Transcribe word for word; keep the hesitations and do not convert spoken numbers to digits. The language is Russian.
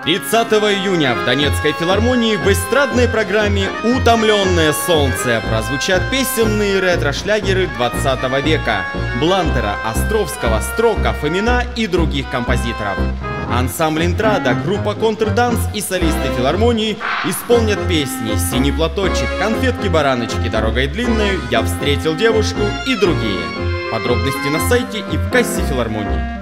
тридцатого июня в Донецкой филармонии в эстрадной программе «Утомленное солнце» прозвучат песенные ретро-шлягеры двадцатого века Блантера, Островского, Строка, Фомина и других композиторов. Ансамбль «Интрада», группа «Контрданс» и солисты филармонии исполнят песни «Синий платочек», «Конфетки-бараночки», «Дорогой длинной», «Я встретил девушку» и другие. Подробности на сайте и в кассе филармонии.